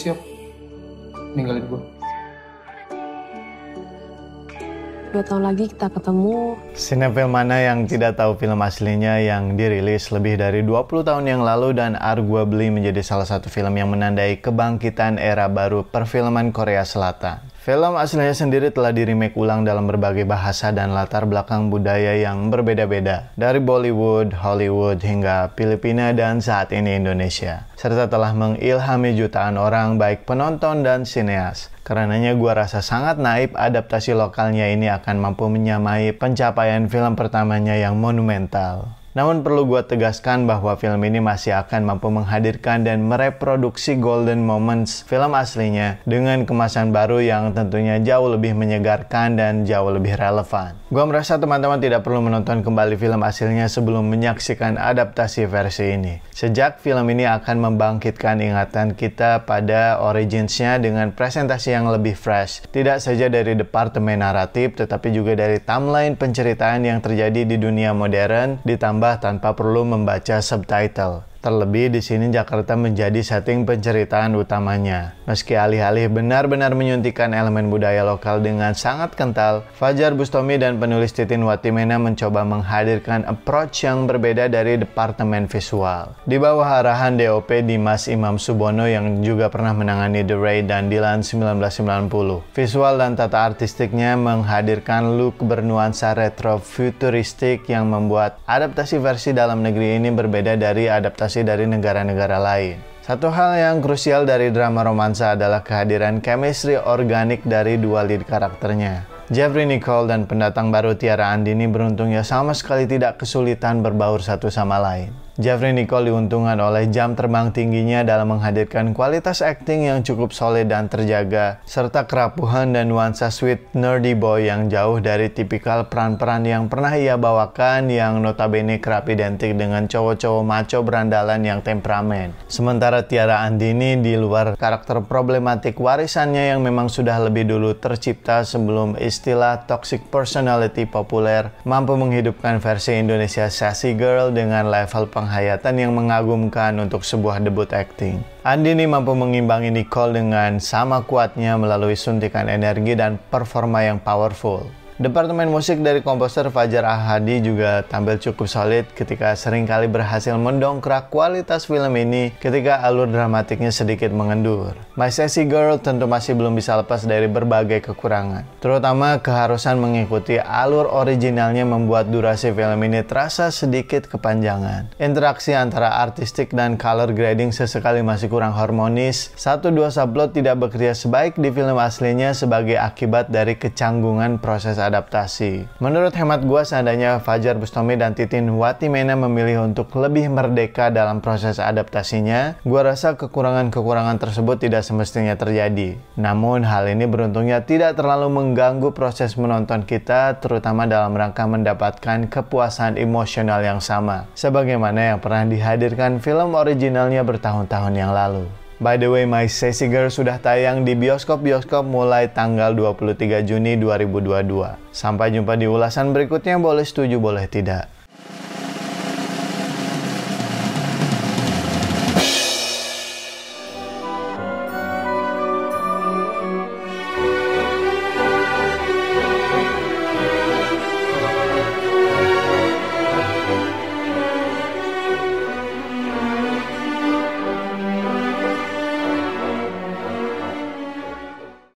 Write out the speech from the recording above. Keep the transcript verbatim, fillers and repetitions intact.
siap ninggalin gue? Dua tahun lagi kita ketemu. Sinetron mana yang tidak tahu film aslinya yang dirilis lebih dari dua puluh tahun yang lalu dan arguably menjadi salah satu film yang menandai kebangkitan era baru perfilman Korea Selatan. Film aslinya sendiri telah di-remake ulang dalam berbagai bahasa dan latar belakang budaya yang berbeda-beda, dari Bollywood, Hollywood, hingga Filipina dan saat ini Indonesia, serta telah mengilhami jutaan orang baik penonton dan sineas. Karenanya gua rasa sangat naif adaptasi lokalnya ini akan mampu menyamai pencapaian film pertamanya yang monumental. Namun perlu gua tegaskan bahwa film ini masih akan mampu menghadirkan dan mereproduksi golden moments film aslinya dengan kemasan baru yang tentunya jauh lebih menyegarkan dan jauh lebih relevan. Gua merasa teman-teman tidak perlu menonton kembali film aslinya sebelum menyaksikan adaptasi versi ini. Sejak film ini akan membangkitkan ingatan kita pada originsnya dengan presentasi yang lebih fresh, tidak saja dari departemen naratif tetapi juga dari timeline penceritaan yang terjadi di dunia modern, ditambah tanpa perlu membaca subtitle. Terlebih di sini Jakarta menjadi setting penceritaan utamanya. Meski alih-alih benar-benar menyuntikkan elemen budaya lokal dengan sangat kental, Fajar Bustami dan penulis Titin Watimena mencoba menghadirkan approach yang berbeda dari departemen visual. Di bawah arahan D O P Dimas Imam Subono yang juga pernah menangani The Raid dan Dilan seribu sembilan ratus sembilan puluh. Visual dan tata artistiknya menghadirkan look bernuansa retro futuristik yang membuat adaptasi versi dalam negeri ini berbeda dari adaptasi dari negara-negara lain. Satu hal yang krusial dari drama romansa adalah kehadiran chemistry organik dari dua lead karakternya. Jeffrey Nicole dan pendatang baru Tiara Andini beruntungnya sama sekali tidak kesulitan berbaur satu sama lain. Jeffrey Nicole diuntungkan oleh jam terbang tingginya dalam menghadirkan kualitas akting yang cukup solid dan terjaga, serta kerapuhan dan nuansa sweet nerdy boy yang jauh dari tipikal peran-peran yang pernah ia bawakan yang notabene kerap identik dengan cowok-cowok maco berandalan yang temperamen. Sementara Tiara Andini di luar karakter problematik warisannya yang memang sudah lebih dulu tercipta sebelum istilah toxic personality populer, mampu menghidupkan versi Indonesia sassy girl dengan level penghayatan yang mengagumkan untuk sebuah debut acting. Andini mampu mengimbangi Nicole dengan sama kuatnya melalui suntikan energi dan performa yang powerful. Departemen musik dari komposer Fajar Ahadi juga tampil cukup solid ketika seringkali berhasil mendongkrak kualitas film ini ketika alur dramatiknya sedikit mengendur. My Sassy Girl tentu masih belum bisa lepas dari berbagai kekurangan, terutama keharusan mengikuti alur originalnya membuat durasi film ini terasa sedikit kepanjangan. Interaksi antara artistik dan color grading sesekali masih kurang harmonis. Satu dua subplot tidak bekerja sebaik di film aslinya sebagai akibat dari kecanggungan proses adaptasi. Menurut hemat gua, seandainya Fajar Bustami dan Titin Watimena memilih untuk lebih merdeka dalam proses adaptasinya, gua rasa kekurangan-kekurangan tersebut tidak semestinya terjadi. Namun hal ini beruntungnya tidak terlalu mengganggu proses menonton kita, terutama dalam rangka mendapatkan kepuasan emosional yang sama, sebagaimana yang pernah dihadirkan film originalnya bertahun-tahun yang lalu. By the way, My Sassy Girl sudah tayang di bioskop-bioskop mulai tanggal dua puluh tiga Juni dua ribu dua puluh dua. Sampai jumpa di ulasan berikutnya, boleh setuju boleh tidak.